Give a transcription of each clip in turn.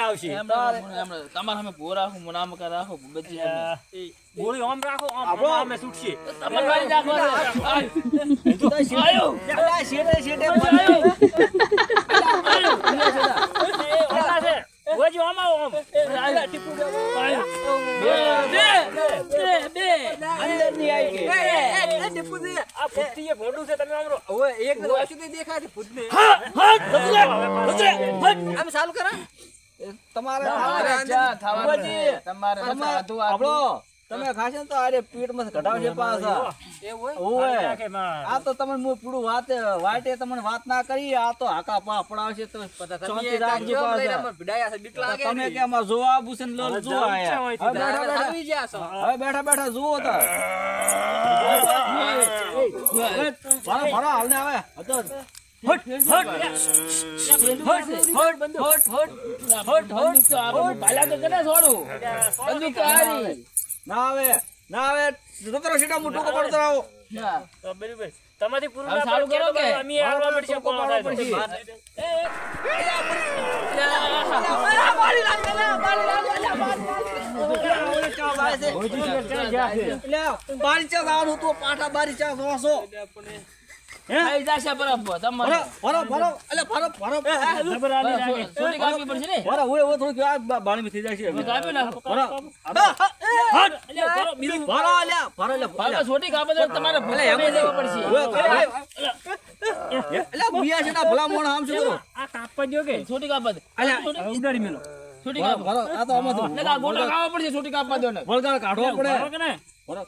આવશે તમારે અમે ભૂ રાખો મુનામ કા રાખો બધી ગોળી આમ રાખો આમ અમે છૂટશે તમે મારી નાખો આયો શેડે શેડે ઓજો આમ આમ ટીપુ આયો બે અંદર ની આવી ગઈ એ ટીપુજી આ ફૂટીએ ભોડું છે તમે આમરો હવે એક વાસુ દેખાય છે ભૂતને આમ ચાલુ કરો તમારે તમારે આપણો તમે ખાશે તો આરે પેટ માં ઘટાવશે પાછા એવું ઓય નાખે માં આ તો તમને હું પૂરું વાટે તમને વાત ના કરી આ તો હાકા પા પડાવશે તો શાંતિ રાખજો પાછા ભીડાયા છે બીક લાગે તમે કે આમાં જો આબુસન લો જો આયા આવી ગયા છો હવે બેઠા બેઠા જુઓ તો ભરો હાલને આવે હતો હટ બાલા તો કને છોડું બંદૂક તો આવી ના આવે જતરો સીટા મોટું કો પડતો આવો તો બરાબર તમારી પૂરું હવે ચાલુ કરો કે અમે આવવા પડશે કોણ થાય બારી ચા જવાનું તો પાટા બારી ચા જોશો થઈ જશે બરાબર તમારે ભરો એટલે ભરો ખબર આવી લાગે છોડી કાપવી પડશે ને ભરો ઓય ઓ થોડું આ બાણી માં થઈ જશે હવે કાપી નાખો ભરો કરો બીજું ભરો અલ્યા ભરો એટલે બાપા છોટી કાપે તો તમારે ભલે એમ જવું પડશે એટલે બિયા છે ના ભલા મોણ આમ શું કરો આ કાપવા દો કે છોટી કાપા દે અલ્યા ઉડાડી મેલો છોટી કાપા ભરો આ તો આમાં તો એટલે આ ગોટા ખાવા પડશે છોટી કાપવા દો ને વળગાળ કાઢવો પડે બરાબર કે ને ભરો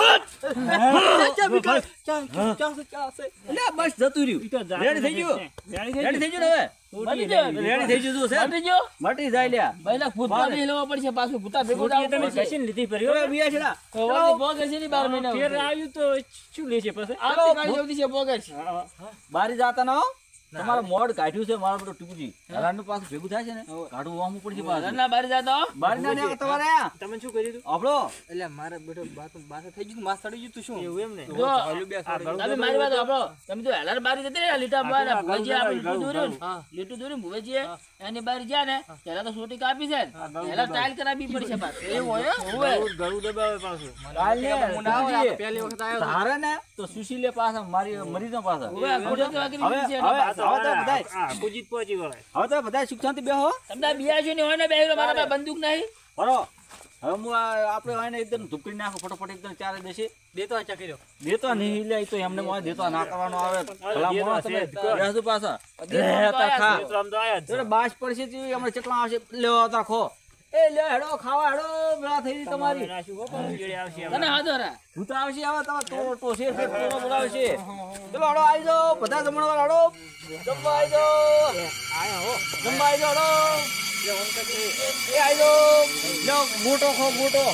એટલે બસ જતું રહ્યું રેડી થઈ ગયું રેડી થઈ ગયું ને હવે મટી જાય રેડી થઈ ગયું છે મટી ગયો મટી જાય લ્યા પહેલા ભૂતવા નહીં લેવા પડશે પાછું ભૂતા ભેગું તમે તમે જશીન લીધી ફરી હવે બિયા છે ના કોવાથી પોગર છે ની 12 મહિના ફેર આવ્યું તો શું લે છે પછી આવતી કાળી જલ્દી છે પોગર છે બારી જાતા ના હો તમારા મોડ કાઢ્યું છે મારા બધું ટુકજી હરાનું પાછું ભેગું થાય છે ને કાઢવું આમ પડશે પાછું ઘરના બહાર જાતો બારી ના ને તમારે આયા તમે શું કર્યું હતું આપણો એટલે મારે બેટો બાત થઈ ગયું માસ ચડી ગયું તું શું એવું એમ ને જો તમે મારી વાત આપો તમે તો હેલાર બારી જતી રહ્યા લીટા બાર ભુવેજી આપણે લીટું દોર્યું લીટું દોર્યું ભુવેજી એની બારી ગયા ને પેલા તો છોટી કાપી છે હેલા ટાઈલ કરાવી પડશે પાછું એવું હોય ગળું દબાવે પાછું પહેલી વખત આવ્યો ધારે ને તો સુશીલે પાછા મારી મરી નો પાછા હવે ગોડો તો આગળ હવે છે હવે તો બધાય કુજીત પહોંચી ગયો હવે તો બધાય સુખ શાંતિ બેહો તમને બિયા છે ને હોય ને બેહરો મારા પાસે બંદૂક નહીં બરો હવે હું આપણે આને એકદમ ધુપડી નાખો ફટાફટ એકદમ ચારે દેશે દેતો આ ચકર્યો દેતો નહીં લે તો એમને મોય દેતો ના કરવાનો આવે ભલા મોણસ તમે બેસુ પાછા ખા આમ તો આયા જ એટલે બાસ પડશે તો હમણાં કેટલા આવશે લેવા તા ખો એ લે હેડો ખાવા હેડો બેડા થઈ ગઈ તમારી નાશું હો પણ જોડે આવશે તને હાથોરા ભૂતા આવશે હવે તમે તો શેર ફેર તો બોલાવશે ચલો હેડો આવી જાઓ બધા જમણવાર હેડો જમવા આવી જાઓ આયા હો જમવા આવી જાઓ હેડો એ આવી જાઓ લ્યો ગોટો ખો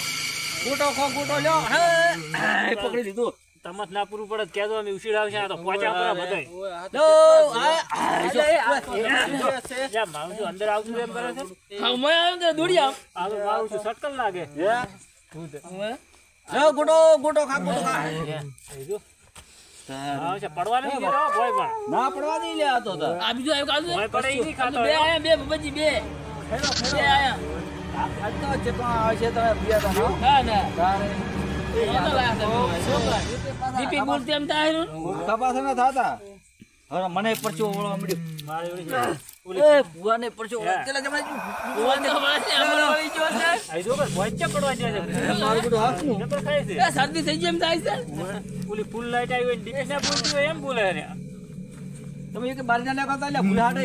લ્યો હે પકડી લીધું તમત ના પૂરું પડે કેજો અમે ઉછીડ આવશે આ તો પોચા પર બધાય લો જા માવજો અંદર આવતું એમ કરે છે હા મેં આવ્યો તો દોડી આવ આ તો મારું છું સટકલ લાગે લો ગોટો ખા આવશે પડવા નહીં ગયો ભોય પણ ના પડવા નહીં લે આ તો આ બીજું આવ્યું કાજુ ભોય પડે ઈ નહીં ખાતો બે આયા બે ભુવેજી બે આયા આ તો જેટલા આવશે તમે બીયા તો હા ના તારે દીપી બોલતી એમ થાય કપાસ ના થાતા હવે મને પરચો ઓળવા મળ્યો મારી ઓલી એ ભુવાને પરચો ઓળવા ચલા આઈ જો બસ ભોય ચા પડવા જાય છે મારું બધું હાથનું નકર ખાય છે શરદી થઈ જેમ થાય છે ઓલી ફૂલ લાઈટ આવી હોય દીપી ના બોલતી હોય એમ બોલે રે તમે એક બારી ના લેખા લે ભૂલાડે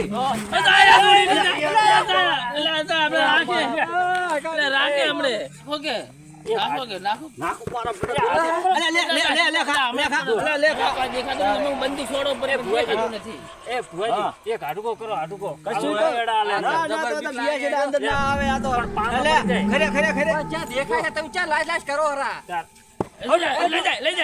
રાખે હમણે ઓકે નાખો નાખો પારા લે ખા દેખાતો બંદૂક છોડો પર દેખાતું નથી એ ભોયજી એક હાડુકો કરો હાડુકો કશું એડા આલે ના બીયા છે અંદર ના આવે આ તો લે ખરે ક્યાં દેખાય છે તમે ક્યાં લાજ કરો હરા લઈ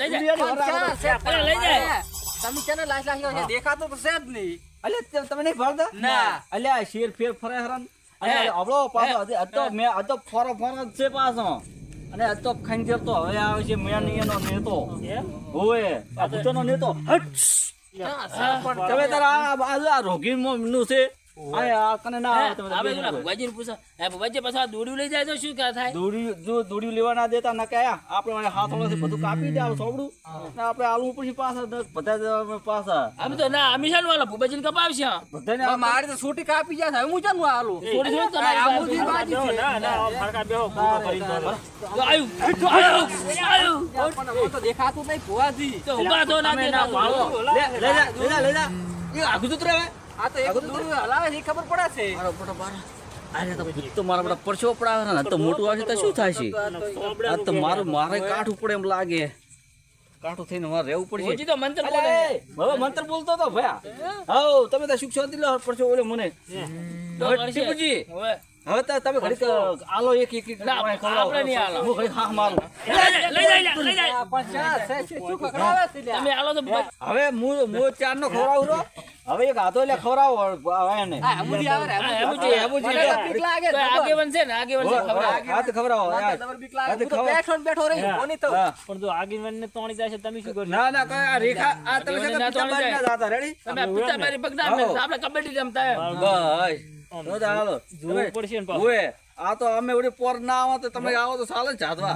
જાય તમે ક્યાં લાજ દેખાતો તો છે જ નહીં અલે તમે નહીં ભરતા ના અલે શેર ફેર ફરે હરન અને આપણો પાછો અતો મે અતો ફરો છે પાછો અને અતો ખંજર તો હવે આવે છે મેનીનો નેતો ઓય આ ભૂતનો નેતો હટ તમે તારા આ બાજુ આ રોગી નું છે આ કને ના આવે તમે આપણે પેલા ભુવાજીને પૂછો. ભુવાજી પાછા આ દોડ્યું લઈ જાય તો શું થાય? દોડી લેવા ના દેતા ના કયા આપણે હાથોડાથી બધું કાપી દે આ સોબડું ને આપણે આલુ પછી પાછા બધા પાછા અમે તો ના અમે શાનું વાલા ભુવાજીને કપાવશે. બધાને હવે મારી તો છૂટી કાપી ગયા છે. હવે હું ચાનું આલું થોડી થોડી તમારી આ પાસે. મુજી બાજી છે. ના ના ફરકા બેહો પૂરો કરીને ચાલો. જો આયુ પણ હવે તો દેખાતું જ નહીં ભુવાજી. તો ઊભા થો ના દે ના પાડો. લે જા એ આગુ તો આવે આ તો એક દૂર હલાવે છે એ ખબર પડે છે. અરે તો ભૂત તો મારા બધા પરસો પડાવે ને તો મોટું આવશે તો શું થાય છે આ તો મારે કાઠું પડે એમ લાગે કાઠું થઈને મારે રહેવું પડશે ભુવાજી તો મંત્ર બોલે છે. હવે મંત્ર બોલતો તો ભયા હાઉ તમે તો સુખ શાંતિ લો પરસો ઓલે મને તો હવે કરશે. ટીપુજી હવે હવે તો તમે ઘડીક આલો એક ના, આપણે નહીં આલો. હું ઘડીક હા મારું લઈ જાય આ પણ ચા છે શું ખખડાવે છે લ્યા? તમે આલો તો ભુવાજી. હવે હું ચાર નો ખવડાવું છો હવે એક હાથો એટલે ખવડાવો એને આ મુજી આવે રે. હા, હેબુજી. મને તો બીક લાગે તો છે. આગેવાન છે ને આગેવાન છે ખબર. હાથ ખવડાવો મને યાર. તો તમારે બીક લાગે. હાથ હું તો ખવડાવો. બેઠો ને બેઠો રહી. હા. કોની તો હા. પણ જો આગેવાનને તોણી જાય છે તમે શું કરશો? ના ના કઈ આ રેખા આ તમે આગેવાને છે ના તો પિતા જાય. ના જાતા રેડી તમે આ પિતા મારી પગ ના આવો. આપણે કબડ્ડી રમતા એમ. બસ તો તો હાલો જોવું પડશે ને પાછું. ઓએ આ તો અમે ઓડી પોર ના આવો તો તમે આવો તો ચાલે ને જાતવા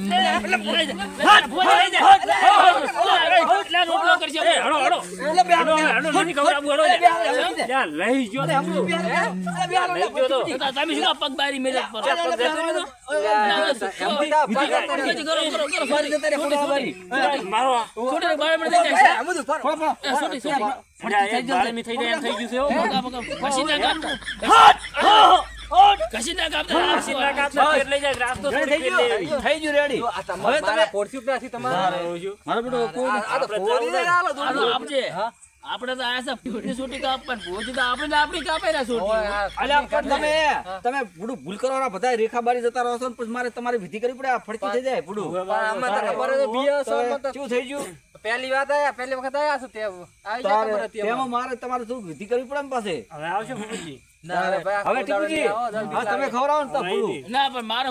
નથી ખવડાવવું, હળો લે. લ્યા, લઈ ગયો ને. લઈ ગયો તો. તમે શું પગ બારી મેરે પર મારો આ. છોટે બાર મને દઈ જાય આ બધું પર છોટી છોટી ફટ્યા, એક ગરમી થઈ જાય એમ થઈ ગયું છે હો. કશી ના કામ કશી ના કામ પસીના કાપના પેટ લઈ જાય, રાસ્તો થોડી પેટ લઈ આવી. થઈ ગયું રેડી આ તમારે મારા પોરસ્યુટ નથી તમારે. મારો બેટો કોઈ આ તો પોરી ને આલો દૂર. આપજે આપણે તો આયા છે છોટી છોટી કાપવા ભોજી તો આપણે આપણી કાપે ના છોટી ઓય આ અલ્યા પણ તમે ભૂડું ભૂલ કરવાના બધા રેખા બારી જતા રહો છો ને પછી મારે તમારી વિધિ કરવી પડે આ ફડકી થઈ જાય ભૂડું પણ આમાં તો ખબર છે બીયા સો માં તો શું થઈ ગયું પહેલી વાત આયા પહેલી વખત આયા છો તે આવી જાય ખબર હતી તેમાં મારે તમારે શું વિધિ કરવી પડે ને પાસે હવે આવશે ભૂપતજી. ના રે ભાઈ હવે ટીપુજી હા તમે ખવડાવો ને તો ભૂડું ના પણ મારો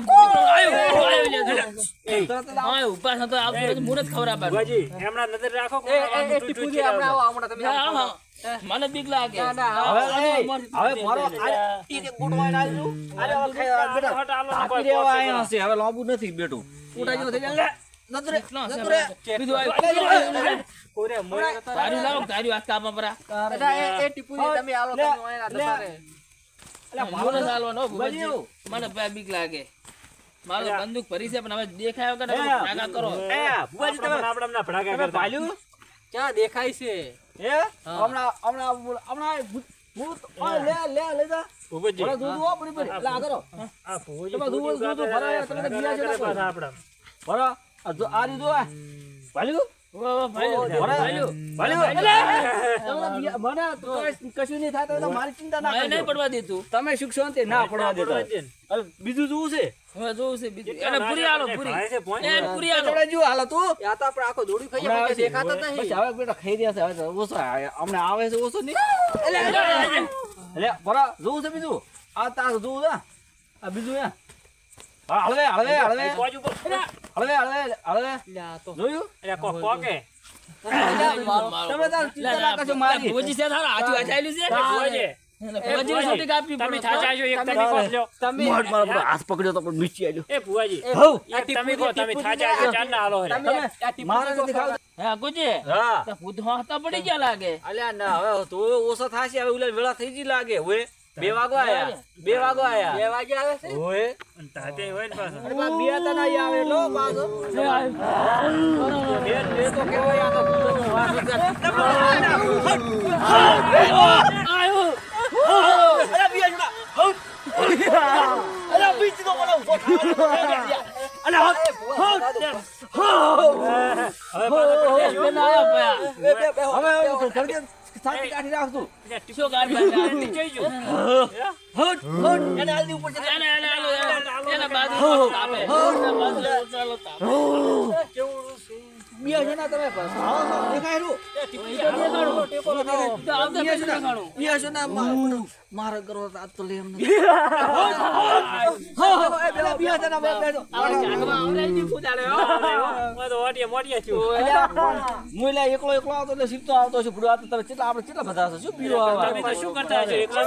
આવ્યો ઉપાસ હતો આવતો મુરત ખવડાવવાનું ભુવાજી, હમણાં નજર રાખો એ એ ટીપુજી આપણે આવો હમણાં તમે હા, હા. મને બીક લાગે ના, ના, હવે હવે મારો ઈ ગોટવાઈને આલ્યું અરે બેટા હટ આલો ને હાથી કોઈ રેવા આયા હશે હવે લાંબુ નથી બેટું ઉઠા જેવો થઈ જાય નજરે નજરે બીજું આવ્યું. કોરે મોય નતા તારું લાવો તારી વાત કાપા પરા બધા એ ટીપુજી તમે આલો તમે ઓય ના રે મુરત હાલવાનો ભુવાજી. બન્યું. મને ભાઈ બીક લાગે મારો બંદૂક ભરી છે પણ હવે દેખાયો કે નાગા કરો એ ભુવાજી તમે આપણે હમણાં ભડાકા તમે કરતા. ભાલ્યું ક્યાં દેખાય છે હે હમણાં ભૂત ઓય લે જા ભુપતજી, ઓલા દૂધ હો પડી પડી એટલે આ કરો આ ભુવાજી તમે દૂધ થોડું દૂધ ભરાયા તમે તો બીયા કરે છે પાછા આપણા. ભરો આ જો આ રીતો આ ભાલ્યું ભાઈ મને કશું નહીં થાય તો મારી ચિંતા ના નહીં કરજો પડવા દેતું તમે સુખ શાંતિ ના પડવા દેતા ભુવાજી, હવે બીજું જોવું છે હવે જોવું છે બીજું એને પૂરી આલો પૂરી ભાઈ છે પોઈન્ટ. એને પૂરી આલો આપણે જો હાલો તું યા તો આપણે આખો દોડી ખાઈએ પણ કઈ દેખાતો જ પછી નહીં હવે બેટા ખાઈ રહ્યા છે હવે તો ઓછો અમને આવે છે ઓછો નહીં એટલે બરા જોવું છે બીજું આ તાર જોવું છે આ બીજું હે હા હળવે બાજુ પર. હળવે લ્યા તો જોયું એટલે કોકે. તમે તાર ચિંતા ના કરશો મારી ભુવાજી છે તારા હાચું આચાયેલું છે ભુવાજી, ભુવાજીને છોટી કાપવી તમે પડે. થાચા છો, એક તમે કોક લ્યો. તમે મારો બધો હાથ પકડ્યો તો પણ નીચે આવ્યો એ ભુવાજી, હઉ એક તમે કહો, તમે થાચા છો, ચાર ના હાલો હેરે. તમે આ ટીપુજી મારે નથી ખાવું હા ગુજે હા તો ભૂત હોતા પડી ગયા લાગે અલ્યા ના હવે તો ઓછો થાશે હવે ઉલા વેળા થઈ જી લાગે હવે 2 વાગો આયા 2 વાગો આયા 2 વાગે આવે છે ઓય અને થાચે હોય ને પાછા. અરે બા બિયા તા ના આવે લો પાછો બે તો કેવાય આ તો અરે બિયા જુડા અરે બીચ તો બોલો અરે હવે જલ્દી શાંતિ કાઢી રાખતું શું ગાડી જઈ જો. હટ એને હાલની ઉપર જતા એના બાજુ ચાલો તાપે. એના બાજુ ચાલો તાપે. બિયા છો ને તમે આવો છો દેખાયલું છો ને મારે કરો આજ તો લે એમને પેલા બિયા છે ને બેસો મુઈલા એકલો આવતો એટલે સીધો આવતો છે ભૂડો આવતો તમે કેટલા આપણે કેટલા બધા છો શું પીરો આવા શું કરતા હશો એકલા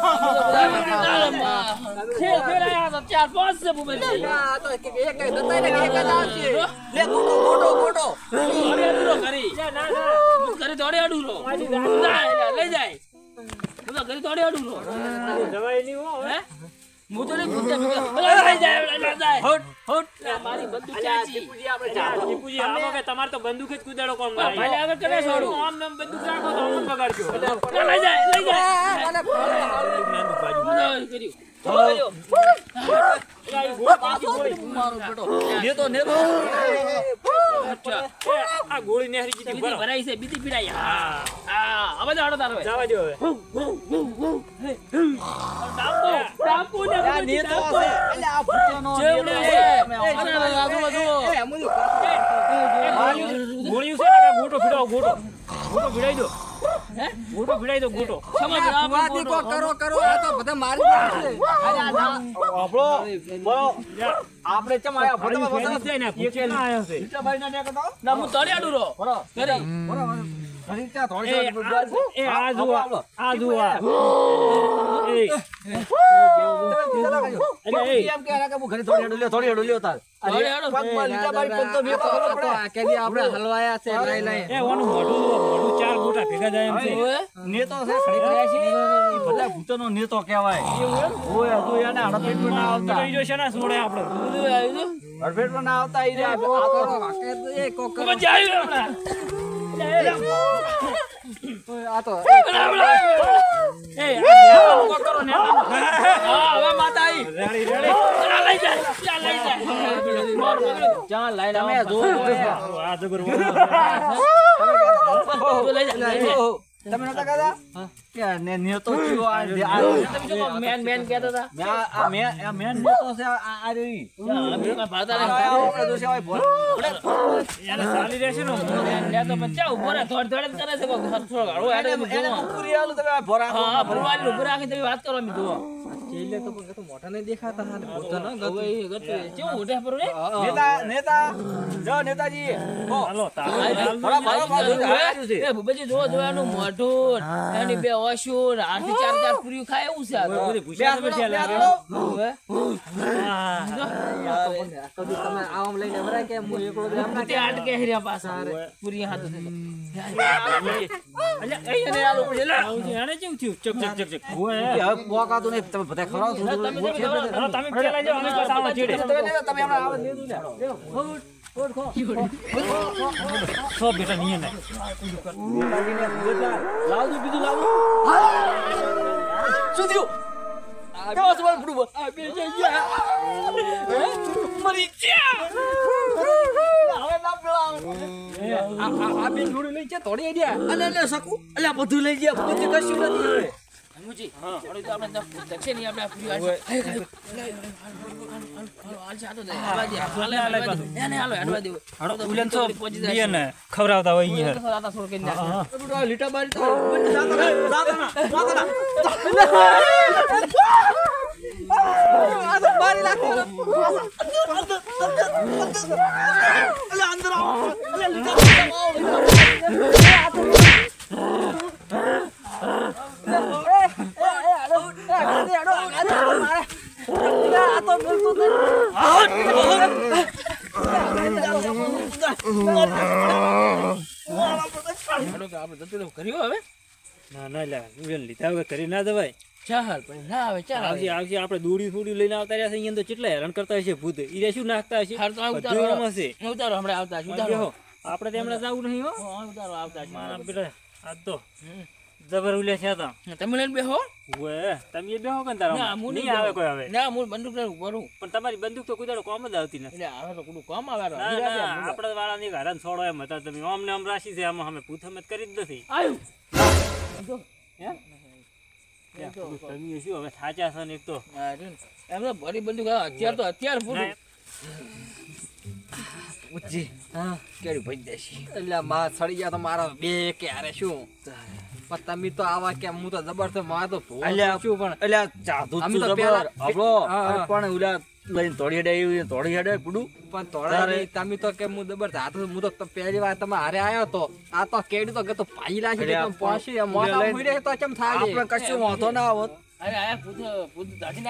ચાર પાંચ છે મોબાઈલ લે ગોટો કરી દોડે અડુરો લઈ જાય કરી દોડે અડુરો જવાય નહીં હો હે હું તો નહીં પૂછતા લઈ જાય હોટ મારી બંદૂક ચાચી ટીપુજી આમાં કે તમાર તો બંદૂક જ કુદાડો કોણ મારે ભાઈ આગળ કરે છોડું આમ નામ બંદૂક રાખો તો આમ બગાડજો લઈ જાય આ ગોળી નેહરી જીતી બરાબર ભરાઈ છે બીજી પીડાઈ હા હવે જાડો તારો જવા દો હવે ડાકુ ને નેતો છે એટલે આ ભૂતનો ગોળીયું છે ને ગોટો ભીડાવો ગોટો ભીડાઈ દો હે ગોટો ભીડાઈ દો ગોટો સમજ કરો આ તો બધા મારી નાખશે. આપણો બોલો આપણે ચમ આયા ફોટોમાં ફેરી જાય ને પૂછે ના આવ્યો છે ભાઈ ના દેખો તો ના હું તોડી આડું રો બરો કરી ઘણી ત્યાં થોડી એ આ જુઓ એમ કે આના કે હું ઘરે થોડી હેડો લ્યો તાર થોડી હેડો. પગમાં લીટા બારી પગ તો બે પગ આ તો આ કેદી આપણે હલવાયા છે લઈ લઈ. એ ઓનું મોઢું ચાર ગોટા ભેગા જાય એમ છે નેતો છે ખડી કર્યા છે ઈ બધા ભૂતોનો નેતો કહેવાય ઓય હજુ એને હડફેટ પર ના આવતા તો છે ને છોડે આપણે બધું આવ્યું હડફેટ પર ના આવતા ઈ રે કરો વાકે તો એ કોક કરો. મજા આવી હમણાં આ તો એ કરો ને હા હવે માતા આવી રેડી લઈ જાય ચાલ લઈ જાય ચાલ લઈ તમે જો આ જબર લઈ જાય તમે નતા કહેતા કે નેતો કયો આ તમે જો મેન કહેતા હતા મેન નેતો છે આ રહી ભાતા આપણે તો સેવાય ભોળ એને ચાલી રહેશે ને લે તો બચ્ચા ઉભો રહે થોડ થોડ કરે છે કોઈ થોડો ગાળો એને પૂરી આલું તમે ભોરા હા ભરવાની ઉભો રાખી તમે વાત કરો અમે જુઓ ચેલે તો પણ મોટા નહીં દેખાતા હા ભૂતો ન હવે એ ગતું કેવું ઉઠે પર રે નેતા જો નેતાજી ઓ હાલો એ ભૂપેજી જો જોવાનું મોઢું એની બે ઓશું આઠથી ચાર પૂરી ખાય એવું છે આ તો. પૂછ્યા તો બેઠા લાગે હવે કદી તમે આમ લઈને ભરાય કે હું એકલો જ આમ તે આટ કે હેર્યા પાછા પૂરી હાથ એને આલો પડે લે એને કેવું થયું ચક ચક ચક ચક ઓય હવે પોકાતું નહીં તમે બધા ખરાવ છો તમે તમે પેલા જાઓ અમે પાછા આવા ચીડે તમે હમણાં આવે લીધું ને સો બેટા નહીં ને લાવજો બીજું લાવો શું થયું કેવો છે મારું ફૂટબોલ આ બે જઈ ગયા મરી ગયા હવે ના પેલા આ બે જોડી લઈ ગયા તોડી આડ્યા અલે શકું અલે બધું લઈ ગયા બધું કશું નથી હવે મુજી ઓડી તો આપણે દક્ષે નહીં આપણે પૂરી હાલ છે આ તો એને હાલો હેડવા દેવો ઉલન તો દિયે ને ખવરાવતા હોય યાર આતા છોડ કે ના લીટા બારી તો જાતા આ તો બારી લાખો અલે અંદર આવો અલે કર્યો હવે ના ના લે ઉલન લીધા વગર કરી ના દવાય ચાલ પણ ના આવે ચાલ આવશે આપણે દોડી લઈને આવતા રહ્યા છે અહીંયા તો કેટલા હેરાન કરતા હશે ભૂત ઈ શું નાખતા હશે હાર તો બધું એમ હશે ઉતારો હમણાં આવતા છે ઉતારો આપણે તો હમણાં જવું નહીં હો ઉતારો આવતા છે મારા બેટા આ તો જબર ઉલ્યા છે તા તમે લઈને બેહો ઓએ તમે એ બેહો કન તારા ના હું નહીં આવે કોઈ હવે ના હું બંદૂક લઈને ઉભો રહું પણ તમારી બંદૂક તો કોઈ દાડો કોમ જ આવતી નથી એટલે આવે તો કુડું કામ આવે ના ના આપણા વાળા ની ઘરાન છોડો એમ હતા તમે આમ ને આમ રાશી છે આમાં અમે પૂછ જ કરી જ નથી આવ્યું તમે શું હવે થાચા છો ને એક તો એમ તો ભરી બંદૂક અત્યાર પૂરું પૂછી હા કેરી ભઈ દેશી એટલે માં સડી ગયા તો મારા બે કે અરે શું પણ તમે તો આવા કે હું તો જબરદસ્ત માં તો ભૂવા અલ્યા છું પણ અલ્યા ચાધુ અમે તો જબર પેલા- આપણો હા, હા. પણ ઉલા લઈને તોડી હેડે પૂડું પણ તોડા નહીં. તમે તો કે હું જબરદસ્ત હાથ હું તો પહેલી વાર તમે હારે આવ્યો તો આ તો કેડી તો કે તો ભાઈ લાગી અલ્યા, એકદમ પહોંચી એમ પણ મોઢા લઈને- ઉડી રહે તો કેમ થાય આપણે કશું વાંધો ના આવત અરે આયા પૂછ દાઢીને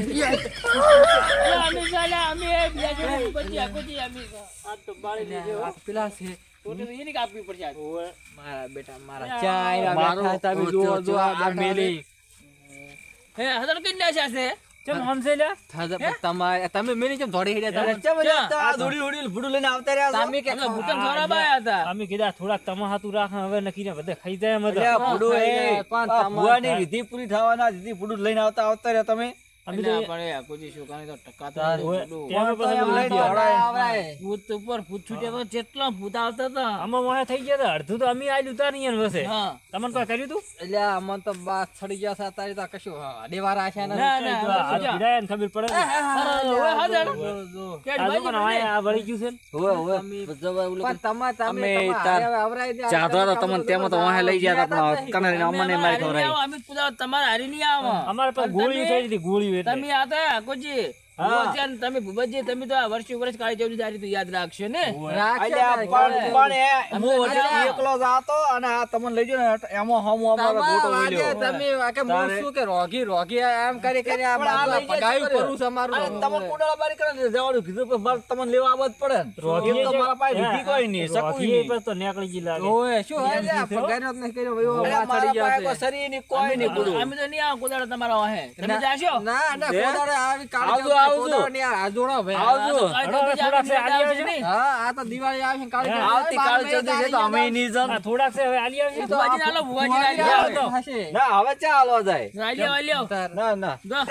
આયા અમે ચાલ્યા અમે બીજા જોડે પછી આખોથી અમે આ તો બાળી લેજો આ પેલા છે છોટી તો એની કાપવી પડશે આજ. મારા બેટા મારા અલ્યા, ચાય મારો બેઠા તમે જુઓ જો આ મેલી હે હજાર કઈ નાખ્યા છે ચમ હમસે લ્યા તમારે તમે મેલી કેમ થોડી હેડ્યા અરે ચમ અલ્યા, આ દોડી ભૂડું લઈને આવતા રહ્યા છો? તમે કે એટલે ભૂકંપ ખવડાવાયા હતા અમે કીધા થોડાક તમાહાતું રાખ હવે નકીને બધે ખાઈ જાય એમ હતા. અલ્યા, ભૂડું એ પણ આ તમારે- ભુવાની વિધિ પૂરી થવાના વિધિ ભૂડું લઈને આવતા રહ્યા તમે અમે એટલે તો આપણે આખોથી શું કારણ કે ટકા તો હોય. બધું. ત્યાં પણ તો એમ પછી લઈને ગયા. દોડાય. ભૂત ઉપર ભૂત છૂટ્યા તો જેટલા ભૂત આવતા હતા આમાં વાંહે થઈ ગયા હતા. અડધું તો અમે આયલું ઉતારી ને વસે હા તમને કોઈ કર્યું તું એટલે અમને તો બાત છડી ગયા છે અત્યારે તો કશું અડેવારા છે ને ના, ના, તો આ હાથ જા. ભીડાયા ને ખબર પડે ને. હવે હાજર. કે આ લોકો ના વાંહે આ વળી ગયું છે ને. હોવે હોવે પણ તમે અમે તાર ચાધવા તો તમને તેમાં તો વાહે લઈ ગયા હતા પણ કને અમને માર ખવરાઈ અમે પૂછા તમારે હારી નહીં આવો અમારે પાસે ગોળીઓ થઈ હતી ગોળીઓ એટલે. તમે આતા કોજી તમે ભૂપતજી તમે તો આ વર્ષ કાળી ચૌદી તારીખ તો યાદ રાખશો ને અલ્યા, પણ એ હું વચ્ચે એકલો જ હતો અને આ તમને લઈ ગયો ને એમાં હમ અમારો ગોટો મળ્યો. તમે કે હું શું કે રોગી એમ કરી કરી આ પણ આ લઈ ગયા પગાયું શું કરું છે અમારું અરે, તમે કુંડાળા બારી કરીને જવાનું કીધું પણ મારે તમને લેવા આવવા જ પડે ને. રોગીએ એમ તો જે- મારા પાસે વિધિ કોઈ નહીં, શકું રોગીએ નહીં. પર તો નેકળી ગઈ લાગે. ઓય શું હે લે પગાર જ નહીં કર્યો ભાઈ અરે, વાત મારા ચડી ગયા પાસે કોઈ છે શરીર ની કોઈ નહીં કુડું. અમે તો નહીં આવો કોદાળો તમારા વાહે તમે જાશો ના ના હે? કોદાળે આવી કાળી આવજો, આવજો. કોદાળે ની આ જોડો ભાઈ આવજો. કાળી ચૌદી થોડાક છે, આવે આલી છે નહીં હા આ તો દિવાળી આવશે ને કાળી હા, આવતી કાળી ચૌદી છે તો અમે નહીં જન. આ થોડાક છે હવે આલી આવશે. ભુવાજી ના લો ભુવાજી ના લ્યો. તો. હશે ના હવે ચા હાલવા જાય ના લ્યો લ્યો ના ના દો.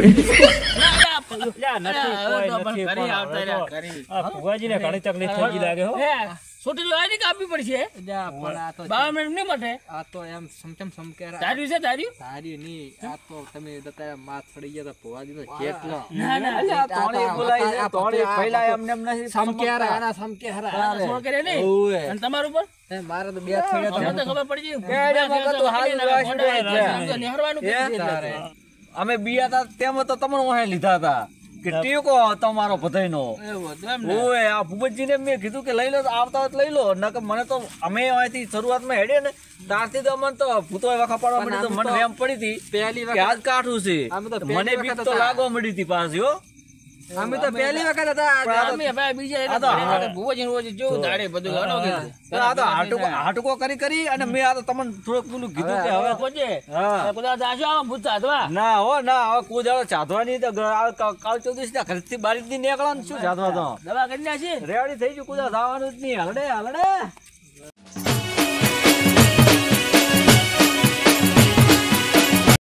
લ્યા, નથી કોઈ, નથી ઘરે કોઈ. આવતા રહ્યા, ઘરે. આ ફુગાજીને ઘણી તકલીફ થઈ ગઈ લાગે હો. હે, છોટી તો આની કાપવી પડશે જા પણ આ તો 12 મિનિટ નહીં મટે આ તો એમ સમચમ સમકેરા તાર્યું છે તાર્યું સારી ની આ તો તમે દતા માથ પડી ગયા તો ભોવાજી નો કેટલો ના ના અલ્યા, તોણી બોલાય છે, તોણી પહેલા એમને એમ નથી સમકેરા આના સમકેરા છોડ કરે નહીં ઓવે. અને તમારું પર મારે તો બે થયા તમને તો ખબર પડી બે વખત તો હાલ રાખ્યું છે. નેહરવાનું કીધું છે તારે. અમે બિયા હતા તેમાં તો તમને વાહે લીધા હતા કે ટેકો તમારો બધાયનો. એવું હતું એમ ને? ઓય આ ભૂપતજીને મેં કીધું કે લઈ લો તો આવતા હોય તો લઈ લો નકર મને તો અમે અહીંથી શરૂઆતમાં હેડે ને ત્યારથી તો અમને તો ભૂતોય વખા પાડવા મળી તો મને વેમ પડી હતી પહેલી કે વખત આજ કાઠું છે અમે તો પહેલી મને બીક વખત તો હતા. લાગવા મળી હતી પાછી હો. અમે તો પહેલી વખત હતા અમે ભાઈ બીજા આ તો એટલે ઘરે ભુવાજીને રોજ જેવું દાડે બધું હલો કીધું. આ તો હાટુકો કરી અને મેં આ તો તમને થોડુંક પેલું કીધું કે હવે કોજે, હા કદાચ જાશો આમાં ભૂત સાધવા. ના હો ના હવે કોઈ દાડો ચાધવાની તો કાલ ચોદીસ ના ઘરથી બારી થી નીકળવાનું શું ચાધવા તો દવા કરી નાખી રેડી થઈ ગયું કોઈ દાડો જવાનું જ નહીં હલડે હલડે